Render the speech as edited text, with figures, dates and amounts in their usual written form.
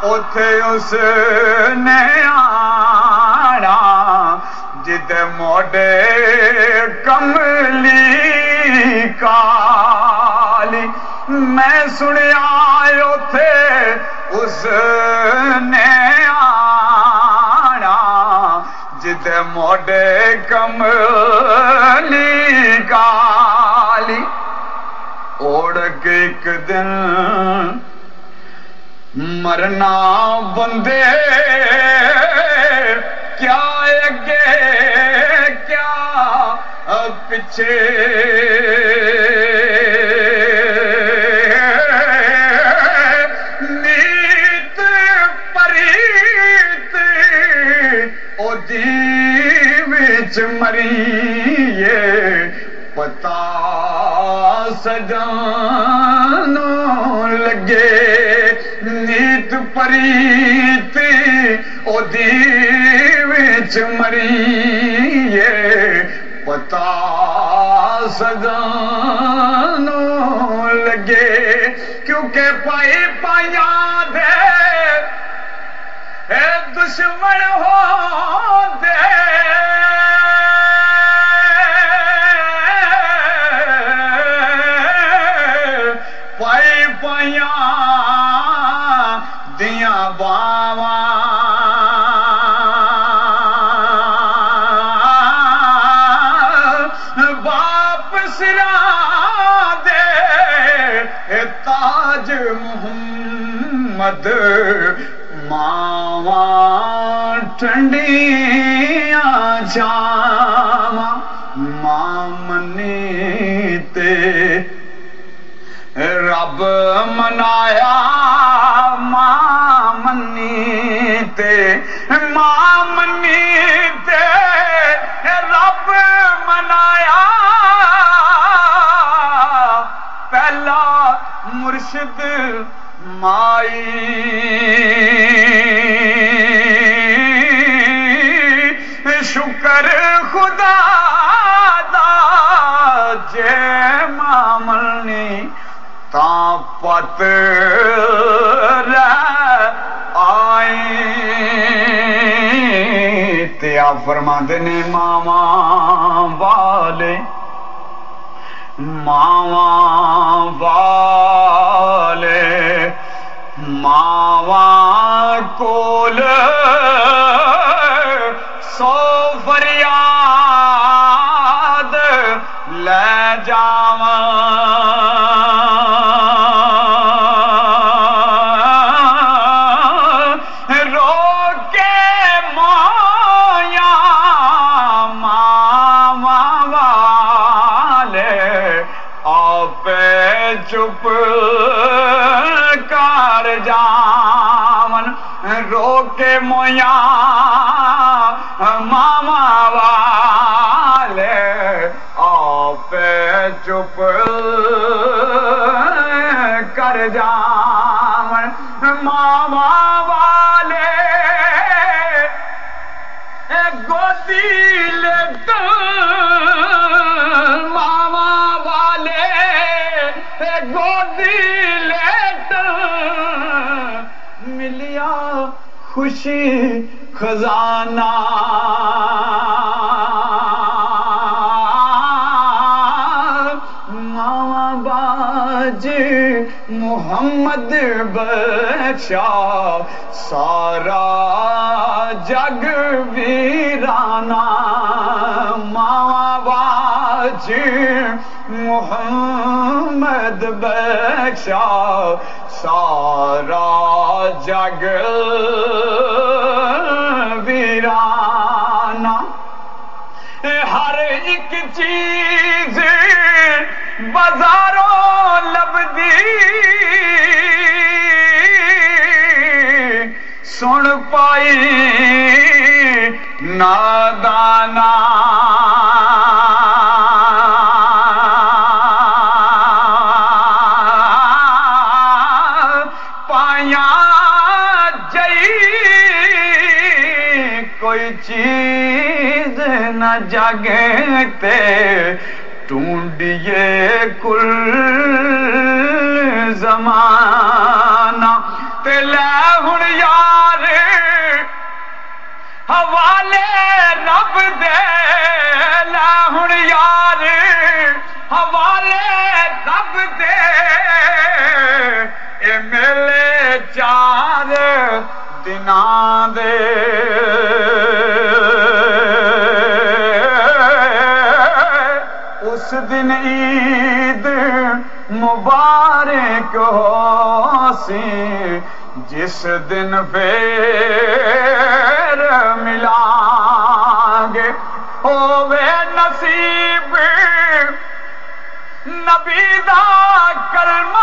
اوتھے اس نے آنا جدے موڈے کملی کالی میں سنیا اوتھے اس نے آنا جدے موڈے کملی کالی اوڑ کے ایک دن مرنا بندے کیا اگے کیا پیچھے نیت پریت او دی وچ مریے پتا سجانوں لگے نیت پریت او دی وچ مریے پتا سجانوں لگے کیونکہ پائی پائیاں دے اے دشمن ہو دے دیاں باواں باپ سرا دے تاج محمد ماواں ٹھنڈیاں چھاواں ماں منی تے رب منایا ماں منی تے رب منایا پہلا مرشد مائی شکر خدا دا جے ماں منی تاں پت آئی تے آپ فرماندے نے ماواں والے ماواں کول 100 فریاد لے جاواں چپ کر جاون رو کے مویا ماما والے آپ چپ کر جاون ماما والے گودی لیٹ ماما والے گودی لیٹ ملیا خوشی خزانہ ماما باج محمد بخشا سارا جگ ویرانہ ماما باج محمد بخشا سارا جگ ویرانہ ہر ایک چیز بازاروں لبدی سن پائی نادانا کوئی چیز نہ جاگتے ٹونڈیے کل زمانہ تے لے ہن یار حوالے رب دے لے ہن یار حوالے رب دے اے میلے 4 دناں دے اس دن عید مبارک ہو سی جس دن پھر ملیں گے ہووے نصیب نبی دا کلمہ